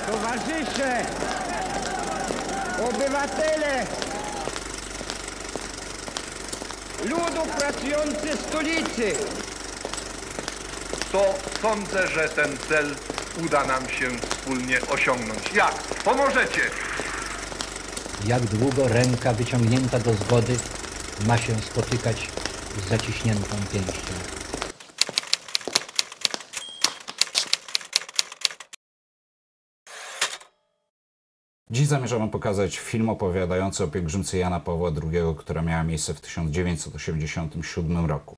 Towarzysze, obywatele, ludu pracujący stolicy. To sądzę, że ten cel uda nam się wspólnie osiągnąć. Jak? Pomożecie! Jak długo ręka wyciągnięta do zgody ma się spotykać z zaciśniętą pięścią? Dziś zamierzamy pokazać film opowiadający o pielgrzymce Jana Pawła II, która miała miejsce w 1987 roku.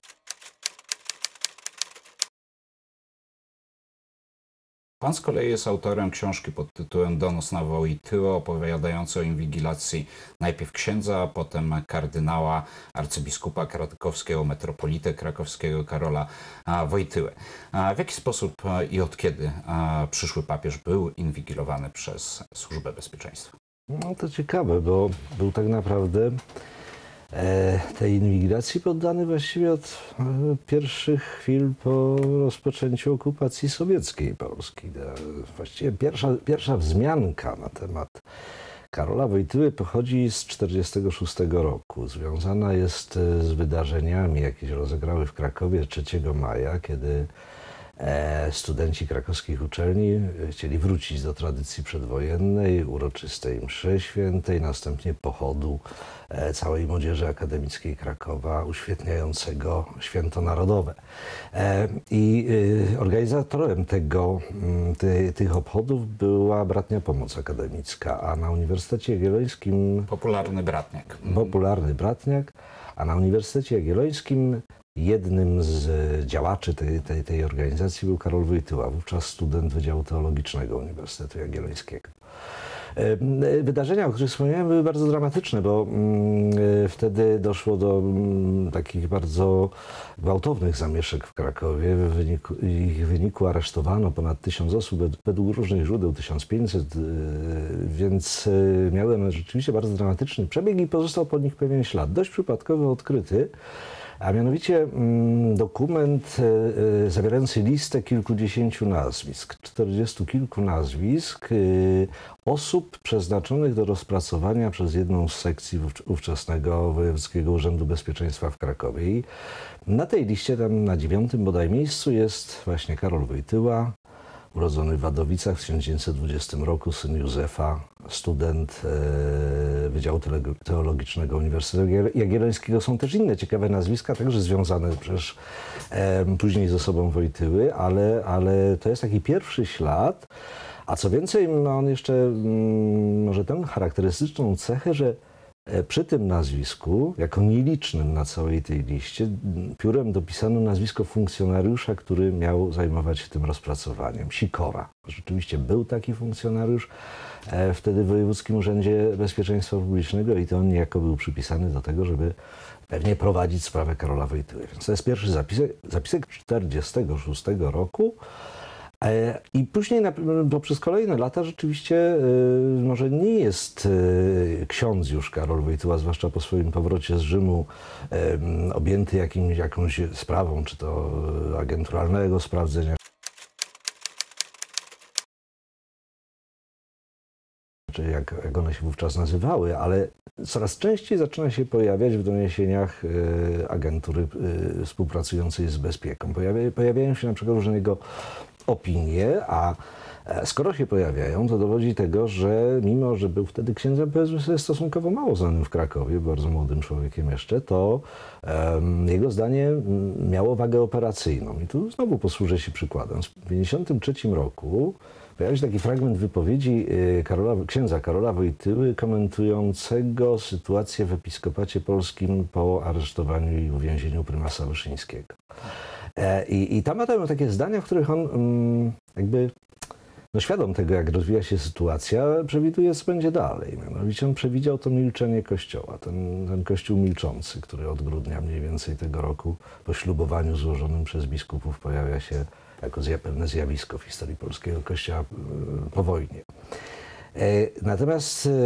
Pan z kolei jest autorem książki pod tytułem Donos na Wojtyłę, opowiadającej o inwigilacji najpierw księdza, a potem kardynała, arcybiskupa krakowskiego, metropolitę krakowskiego Karola Wojtyły. W jaki sposób i od kiedy przyszły papież był inwigilowany przez Służbę Bezpieczeństwa? No to ciekawe, bo był tak naprawdę tej inwigilacji poddany właściwie od pierwszych chwil po rozpoczęciu okupacji sowieckiej Polski. Właściwie pierwsza wzmianka na temat Karola Wojtyły pochodzi z 1946 roku. Związana jest z wydarzeniami, jakie się rozegrały w Krakowie 3 maja, kiedy studenci krakowskich uczelni chcieli wrócić do tradycji przedwojennej, uroczystej mszy świętej, następnie pochodu całej młodzieży akademickiej Krakowa uświetniającego święto narodowe. I organizatorem tych obchodów była Bratnia Pomoc Akademicka, a na Uniwersytecie Jagiellońskim... Popularny Bratniak. Popularny Bratniak, a na Uniwersytecie Jagiellońskim jednym z działaczy tej organizacji był Karol Wojtyła, wówczas student Wydziału Teologicznego Uniwersytetu Jagiellońskiego. Wydarzenia, o których wspomniałem, były bardzo dramatyczne, bo wtedy doszło do takich bardzo gwałtownych zamieszek w Krakowie. W ich wyniku aresztowano ponad 1000 osób, według różnych źródeł 1500, więc miały one rzeczywiście bardzo dramatyczny przebieg i pozostał po nich pewien ślad, dość przypadkowo odkryty. A mianowicie dokument zawierający listę kilkudziesięciu nazwisk, 40 kilku nazwisk osób przeznaczonych do rozpracowania przez jedną z sekcji ówczesnego Wojewódzkiego Urzędu Bezpieczeństwa w Krakowie. I na tej liście, tam na 9. bodaj miejscu, jest właśnie Karol Wojtyła, urodzony w Wadowicach w 1920 roku, syn Józefa, student Wydziału Teologicznego Uniwersytetu Jagiellońskiego. Są też inne ciekawe nazwiska, także związane przecież później z osobą Wojtyły, ale to jest taki pierwszy ślad. A co więcej, ma on jeszcze może tę charakterystyczną cechę, że przy tym nazwisku, jako nielicznym na całej tej liście, piórem dopisano nazwisko funkcjonariusza, który miał zajmować się tym rozpracowaniem. Sikora. Rzeczywiście był taki funkcjonariusz wtedy w Wojewódzkim Urzędzie Bezpieczeństwa Publicznego i to on niejako był przypisany do tego, żeby pewnie prowadzić sprawę Karola Wojtyły. Więc to jest pierwszy zapisek 1946 roku. I później poprzez kolejne lata rzeczywiście może nie jest ksiądz już Karol Wojtyła, zwłaszcza po swoim powrocie z Rzymu, objęty jakąś sprawą, czy to agenturalnego sprawdzenia, czy jak one się wówczas nazywały, ale coraz częściej zaczyna się pojawiać w doniesieniach agentury współpracującej z bezpieką. Pojawiają się na przykład różne jego opinie, a skoro się pojawiają, to dowodzi tego, że mimo, że był wtedy księdzem, powiedzmy sobie, stosunkowo mało znanym w Krakowie, bardzo młodym człowiekiem jeszcze, to jego zdanie miało wagę operacyjną. I tu znowu posłużę się przykładem. W 1953 roku pojawił się taki fragment wypowiedzi księdza Karola Wojtyły komentującego sytuację w Episkopacie Polskim po aresztowaniu i uwięzieniu prymasa Wyszyńskiego. I tam padają takie zdania, w których on jakby świadom tego, jak rozwija się sytuacja, przewiduje, co będzie dalej. Mianowicie on przewidział to milczenie Kościoła, ten Kościół milczący, który od grudnia mniej więcej tego roku po ślubowaniu złożonym przez biskupów pojawia się jako pewne zjawisko w historii polskiego Kościoła po wojnie. Natomiast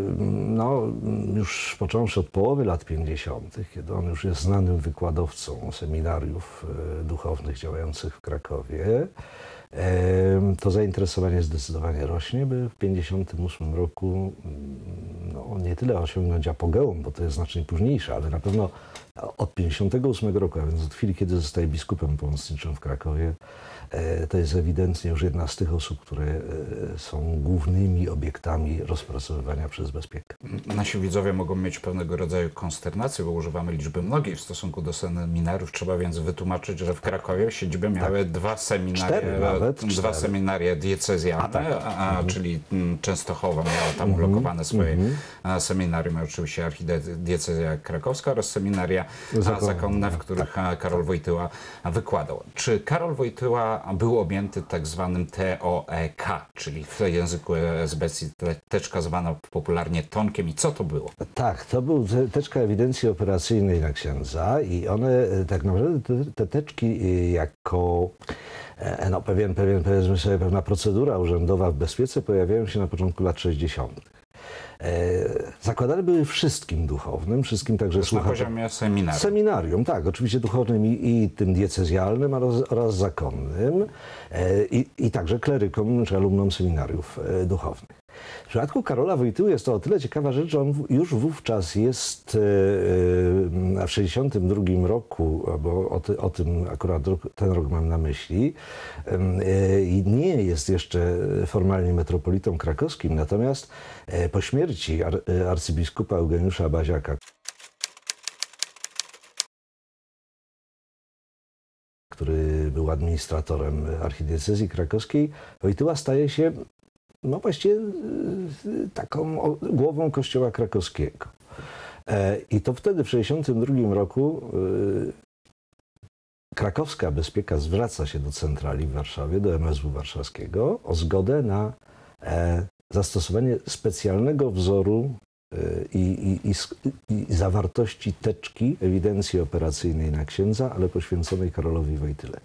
już począwszy od połowy lat 50., kiedy on już jest znanym wykładowcą seminariów duchownych działających w Krakowie, to zainteresowanie zdecydowanie rośnie, by w 1958 roku no, nie tyle osiągnąć apogeum, bo to jest znacznie późniejsze, ale na pewno od 1958 roku, a więc od chwili, kiedy zostaje biskupem pomocniczym w Krakowie, to jest ewidentnie już jedna z tych osób, które są głównymi obiektami rozpracowywania przez Bezpiekę. Nasi widzowie mogą mieć pewnego rodzaju konsternację, bo używamy liczby mnogiej w stosunku do seminariów. Trzeba więc wytłumaczyć, że w Krakowie siedzibę miały dwa seminaria diecezjalne, czyli Częstochowa miała tam ulokowane swoje seminarium, oczywiście archidiecezja krakowska oraz seminaria zakonne, w których Karol Wojtyła wykładał. Czy Karol Wojtyła był objęty tak zwanym TOEK, czyli w języku esbecji teczka zwana popularnie tonkiem, i co to było? Tak, to był teczka ewidencji operacyjnej na księdza i one tak naprawdę, te teczki jako no, powiedzmy sobie, pewna procedura urzędowa w Bezpiece pojawiają się na początku lat 60. Zakładane były wszystkim duchownym, wszystkim także słuchaczom. Na poziomie seminarium. Seminarium, tak, oczywiście duchownym i tym diecezjalnym oraz zakonnym i także klerykom czy alumnom seminariów duchownych. W przypadku Karola Wojtyły jest to o tyle ciekawa rzecz, że on już wówczas jest w 1962 roku, bo o tym akurat ten rok mam na myśli, i nie jest jeszcze formalnie metropolitą krakowskim, natomiast po śmierci arcybiskupa Eugeniusza Baziaka, który był administratorem archidiecezji krakowskiej, Wojtyła staje się no właściwie taką głową Kościoła krakowskiego. I to wtedy w 1962 roku krakowska Bezpieka zwraca się do centrali w Warszawie, do MSW warszawskiego o zgodę na zastosowanie specjalnego wzoru i zawartości teczki ewidencji operacyjnej na księdza, ale poświęconej Karolowi Wojtyle.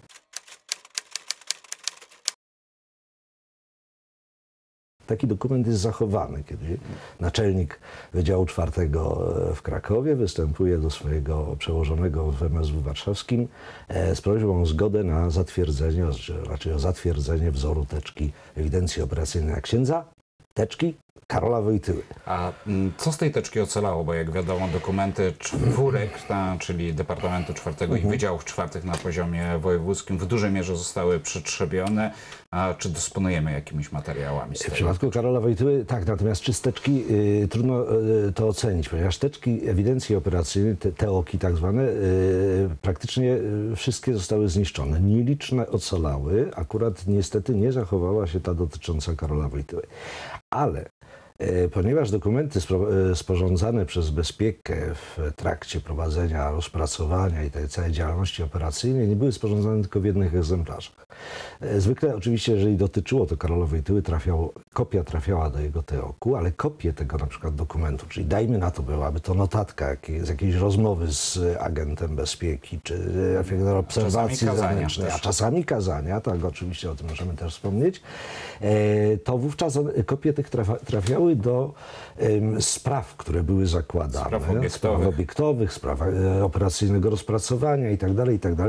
Taki dokument jest zachowany, kiedy naczelnik Wydziału IV w Krakowie występuje do swojego przełożonego w MSW warszawskim z prośbą o zgodę na zatwierdzenie, raczej o zatwierdzenie wzoru teczki ewidencji operacyjnej na księdza, teczki Karola Wojtyły. A co z tej teczki ocalało? Bo jak wiadomo, dokumenty czwórek, czyli Departamentu IV i Wydziałów IV na poziomie wojewódzkim w dużej mierze zostały przetrzebione. A czy dysponujemy jakimiś materiałami z tego? W przypadku Karola Wojtyły tak, natomiast czy z teczki trudno to ocenić, ponieważ teczki ewidencji operacyjnej, te TOki tak zwane, praktycznie wszystkie zostały zniszczone. Nieliczne ocalały, akurat niestety nie zachowała się ta dotycząca Karola Wojtyły. Ale ponieważ dokumenty sporządzane przez Bezpiekę w trakcie prowadzenia rozpracowania i tej całej działalności operacyjnej nie były sporządzane tylko w jednych egzemplarzach. Zwykle oczywiście, jeżeli dotyczyło to Karola Wojtyły, kopia trafiała do jego TOK-u, ale kopię tego na przykład dokumentu, czyli dajmy na to, byłaby to notatka z jakiejś rozmowy z agentem Bezpieki, czy obserwacji zewnętrznej, a czasami kazania, tak, oczywiście o tym możemy też wspomnieć, to wówczas kopie tych trafiały do spraw, które były zakładane. Spraw obiektowych, spraw operacyjnego rozpracowania itd., itd.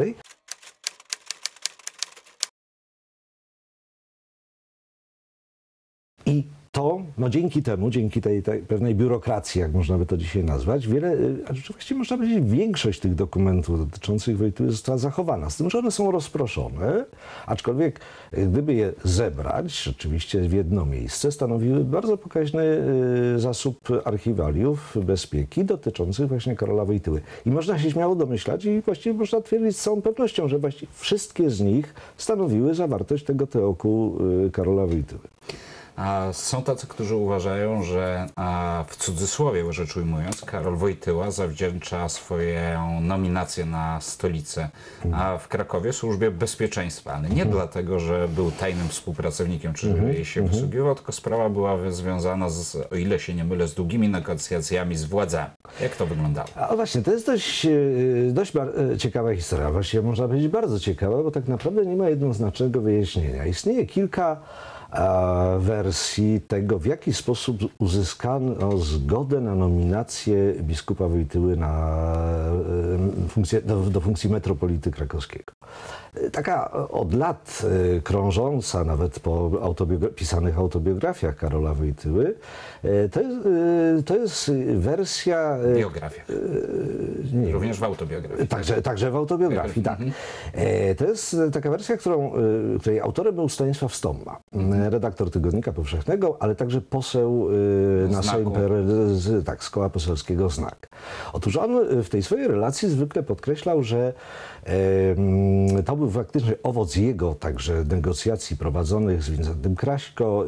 I to, no dzięki temu, dzięki tej pewnej biurokracji, jak można by to dzisiaj nazwać, właściwie można powiedzieć, większość tych dokumentów dotyczących Wojtyły została zachowana. Z tym, że one są rozproszone, aczkolwiek gdyby je zebrać rzeczywiście w jedno miejsce, stanowiły bardzo pokaźny zasób archiwaliów Bezpieki dotyczących właśnie Karola Wojtyły. I można się śmiało domyślać i właściwie można twierdzić z całą pewnością, że właściwie wszystkie z nich stanowiły zawartość tego TOK-u Karola Wojtyły. A są tacy, którzy uważają, że w cudzysłowie rzecz ujmując, Karol Wojtyła zawdzięcza swoją nominację na stolicę w Krakowie służbie bezpieczeństwa, ale nie dlatego, że był tajnym współpracownikiem, czy jej się wysługiwał, tylko sprawa była związana o ile się nie mylę, z długimi negocjacjami z władzami. Jak to wyglądało? A właśnie, to jest dość ciekawa historia. Właściwie można powiedzieć bardzo ciekawa, bo tak naprawdę nie ma jednoznacznego wyjaśnienia. Istnieje kilka wersji tego, w jaki sposób uzyskano zgodę na nominację biskupa Wojtyły do funkcji metropolity krakowskiego. taka od lat krążąca, nawet po pisanych autobiografiach Karola Wojtyły, to jest wersja... Biografia. Również w autobiografii. Także w autobiografii, tak. To jest taka wersja, której autorem był Stanisław Stomma, redaktor Tygodnika Powszechnego, ale także poseł na Sejm PRL z Koła Poselskiego Znak. Otóż on w tej swojej relacji zwykle podkreślał, że to był faktycznie owoc jego także negocjacji prowadzonych z Wincentym Kraśko,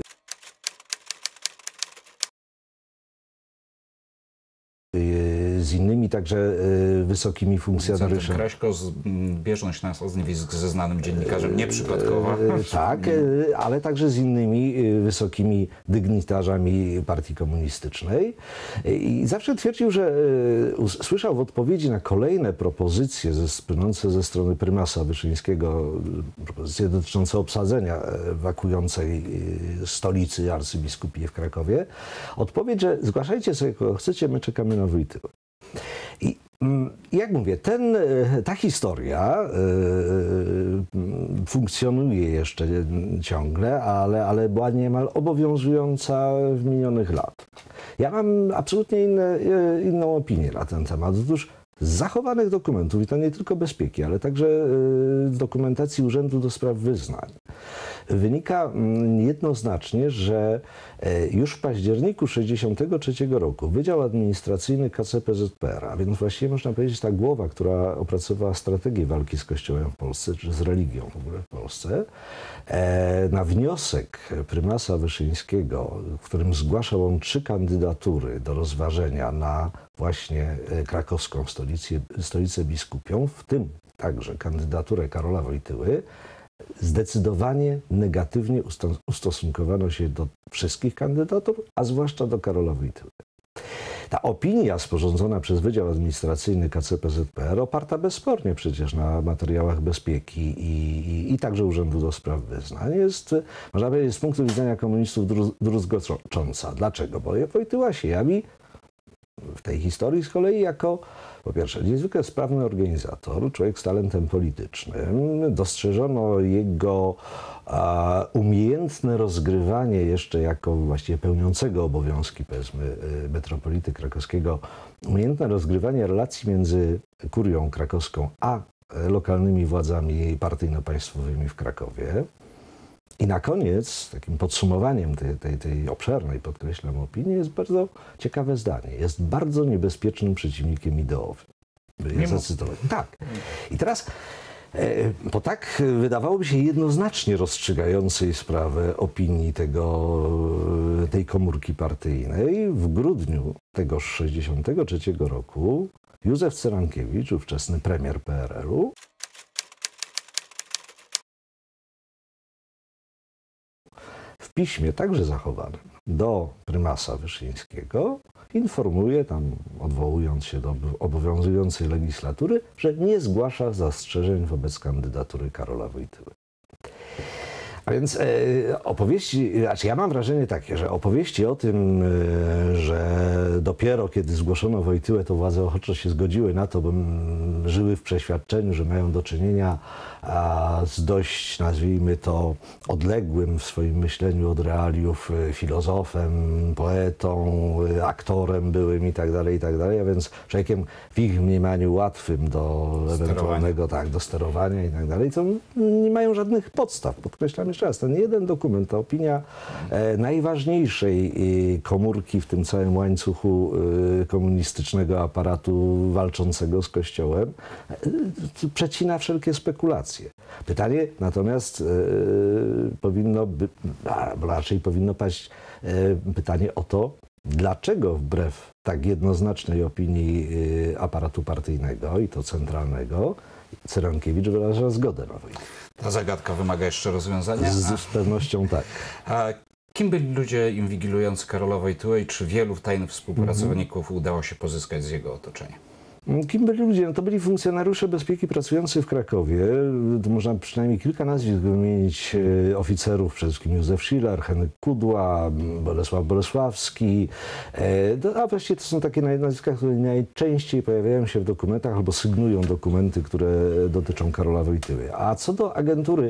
z innymi także wysokimi funkcjonariuszami. Kraśko, bieżność nazwisk ze znanym dziennikarzem, nieprzypadkowa. Tak, ale także z innymi wysokimi dygnitarzami partii komunistycznej. I zawsze twierdził, że słyszał w odpowiedzi na kolejne propozycje płynące ze strony prymasa Wyszyńskiego, propozycje dotyczące obsadzenia wakującej stolicy arcybiskupiej w Krakowie, odpowiedź, że zgłaszajcie sobie, kogo chcecie, my czekamy na Wojtyłę. I jak mówię, ta historia funkcjonuje jeszcze ciągle, ale była niemal obowiązująca w minionych lat. Ja mam absolutnie inną opinię na ten temat. Otóż z zachowanych dokumentów, i to nie tylko bezpieki, ale także dokumentacji Urzędu do Spraw Wyznań, wynika jednoznacznie, że już w październiku 1963 roku Wydział Administracyjny KCPZPR, a więc właściwie można powiedzieć ta głowa, która opracowała strategię walki z Kościołem w Polsce, czy z religią w ogóle w Polsce, na wniosek prymasa Wyszyńskiego, w którym zgłaszał on 3 kandydatury do rozważenia na właśnie krakowską stolicę biskupią, w tym także kandydaturę Karola Wojtyły, zdecydowanie negatywnie ustosunkowano się do wszystkich kandydatur, a zwłaszcza do Karola Wojtyły. Ta opinia sporządzona przez Wydział Administracyjny KCPZPR, oparta bezspornie przecież na materiałach bezpieki i także Urzędu do Spraw Wyznań, jest, można powiedzieć, z punktu widzenia komunistów druzgocząca. Dlaczego? Bo Wojtyła się jawi w tej historii z kolei jako, po pierwsze, niezwykle sprawny organizator, człowiek z talentem politycznym. Dostrzeżono jego umiejętne rozgrywanie jeszcze jako właściwie pełniącego obowiązki, powiedzmy, metropolity krakowskiego, umiejętne rozgrywanie relacji między kurią krakowską a lokalnymi władzami partyjno-państwowymi w Krakowie. I na koniec, takim podsumowaniem tej obszernej, podkreślam, opinii, jest bardzo ciekawe zdanie. Jest bardzo niebezpiecznym przeciwnikiem ideowym. Ja zacytuję. Tak. I teraz po tak wydawałoby się jednoznacznie rozstrzygającej sprawę opinii tej komórki partyjnej, w grudniu tegoż 1963 roku Józef Cyrankiewicz, ówczesny premier PRL-u, w piśmie także zachowanym do prymasa Wyszyńskiego informuje, tam odwołując się do obowiązującej legislatury, że nie zgłasza zastrzeżeń wobec kandydatury Karola Wojtyły. A więc opowieści, znaczy ja mam wrażenie takie, że opowieści o tym, że dopiero kiedy zgłoszono Wojtyłę, to władze ochoczo się zgodziły na to, bo żyły w przeświadczeniu, że mają do czynienia z dość, nazwijmy to, odległym w swoim myśleniu od realiów filozofem, poetą, aktorem byłym i tak dalej, a więc człowiekiem w ich mniemaniu łatwym do ewentualnego do sterowania i tak dalej, co nie mają żadnych podstaw. Podkreślam jeszcze raz, ten jeden dokument, ta opinia najważniejszej komórki w tym całym łańcuchu komunistycznego aparatu walczącego z Kościołem, przecina wszelkie spekulacje. Pytanie natomiast raczej powinno paść pytanie o to, dlaczego wbrew tak jednoznacznej opinii aparatu partyjnego i to centralnego, Cyrankiewicz wyraża zgodę na wojnę. Ta zagadka wymaga jeszcze rozwiązania? Z pewnością tak. A kim byli ludzie inwigilujący Karola Wojtyłę i czy wielu tajnych współpracowników udało się pozyskać z jego otoczenia? Kim byli ludzie? No to byli funkcjonariusze bezpieki pracujący w Krakowie. To można przynajmniej kilka nazwisk wymienić oficerów, przede wszystkim Józef Schiller, Henryk Kudła, Bolesław Bolesławski. A właściwie to są takie nazwiska, które najczęściej pojawiają się w dokumentach albo sygnują dokumenty, które dotyczą Karola Wojtyły. A co do agentury,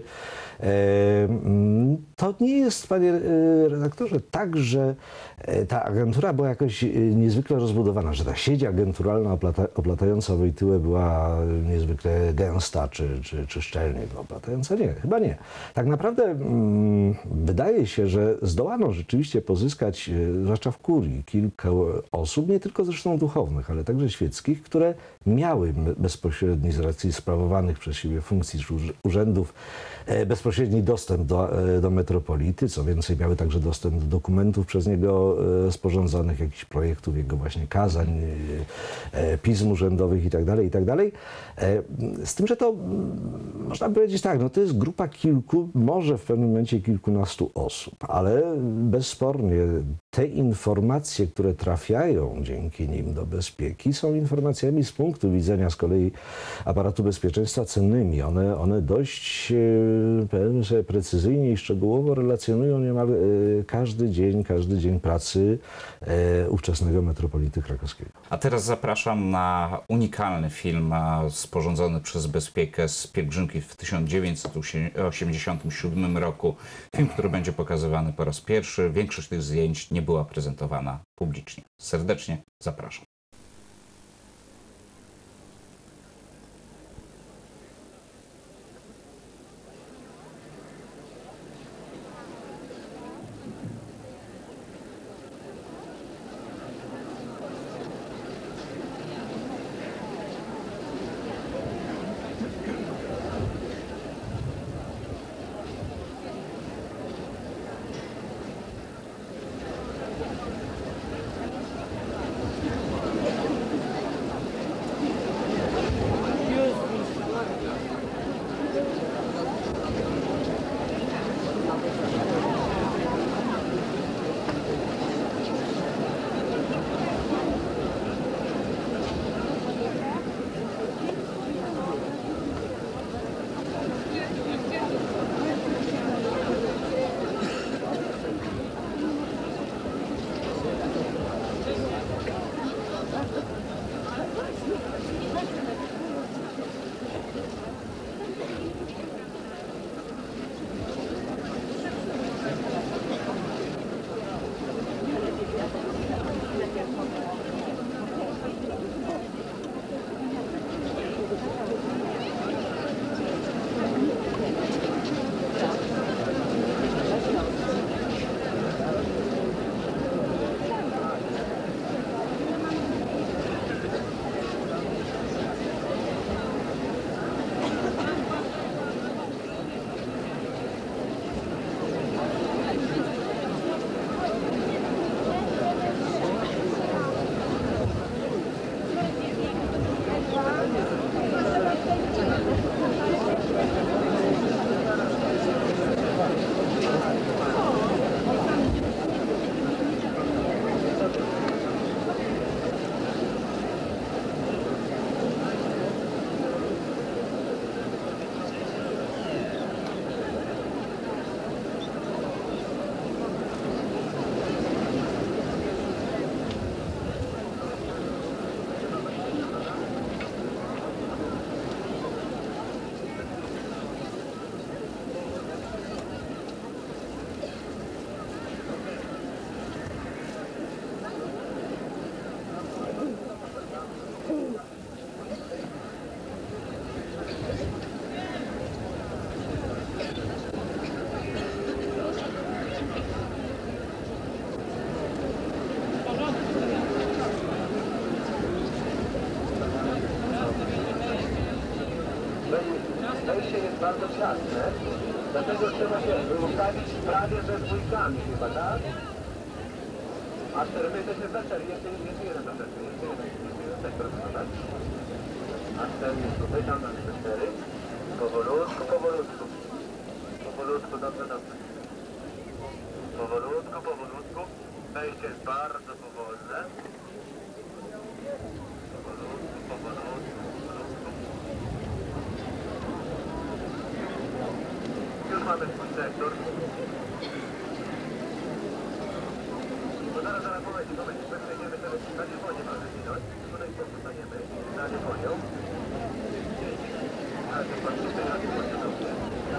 to nie jest, panie redaktorze, tak, że ta agentura była jakoś niezwykle rozbudowana, że ta sieć agenturalna oplatająca Wojtyłę była niezwykle gęsta czy szczelnie oplatająca. Nie, chyba nie. Tak naprawdę wydaje się, że zdołano rzeczywiście pozyskać, zwłaszcza w kurii, kilka osób, nie tylko zresztą duchownych, ale także świeckich, które miały bezpośredni z racji sprawowanych przez siebie funkcji czy urzędów bezpośredni dostęp do metropolity, co więcej miały także dostęp do dokumentów przez niego sporządzonych, jakichś projektów, jego właśnie kazań, pism urzędowych itd., itd. Z tym, że to można powiedzieć tak, no to jest grupa kilku, może w pewnym momencie kilkunastu osób, ale bezspornie te informacje, które trafiają dzięki nim do bezpieki, są informacjami z punktu widzenia z kolei aparatu bezpieczeństwa cennymi. One dość, powiedzmy sobie, precyzyjnie i szczegółowo relacjonują niemal każdy dzień pracy ówczesnego metropolity krakowskiego. A teraz zapraszam na unikalny film sporządzony przez Bezpiekę z pielgrzymki w 1987 roku. Film, który będzie pokazywany po raz pierwszy. Większość tych zdjęć nie była prezentowana publicznie. Serdecznie zapraszam. Wejście jest bardzo ciasne, dlatego trzeba się ustawić prawie ze dwójkami chyba, tak? A 4 my jesteśmy P4, jeszcze jeden troszeczkę, jeszcze jeden sektor, tak? A 4 jest tutaj, tam mamy P4. Powolutku, powolutku. Powolutku, dobrze, dobrze. Powolutku, powolutku. Wejście jest bardzo powolne. Powolutku, powolutku. sektor. No zaraz, moment, my przejdziemy teraz na Lieponie, proszę minąć. Tutaj postaniemy na Lieponią. Ale to patrzymy na Lieponię dobrze.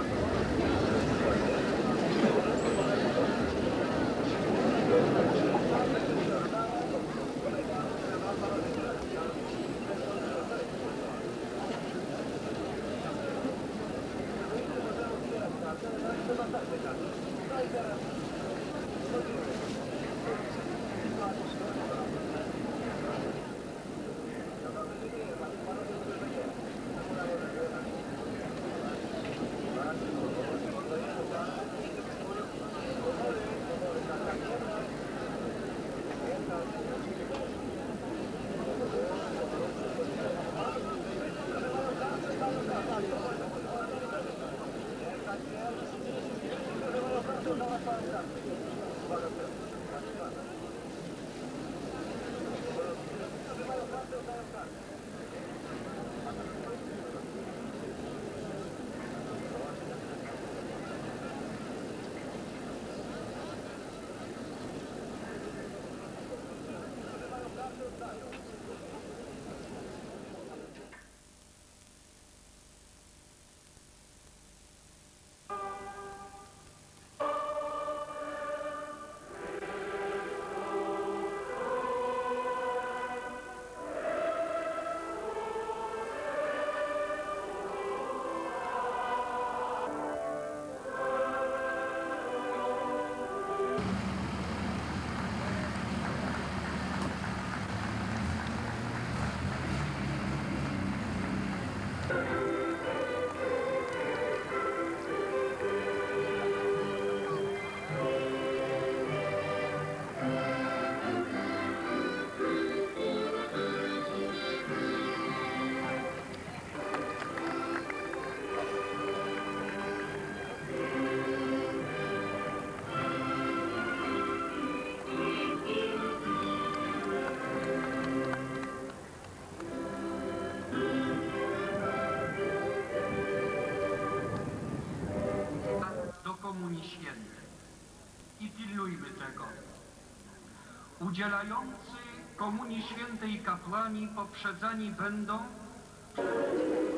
Komunii Świętej i pilnujmy tego. Udzielający Komunii Świętej kapłani poprzedzani będą